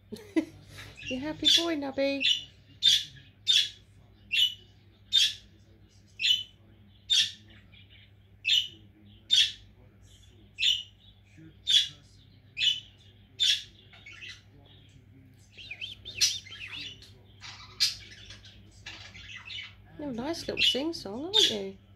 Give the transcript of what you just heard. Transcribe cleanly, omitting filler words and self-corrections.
You happy boy, Nubby? You're a nice little sing-song, aren't you?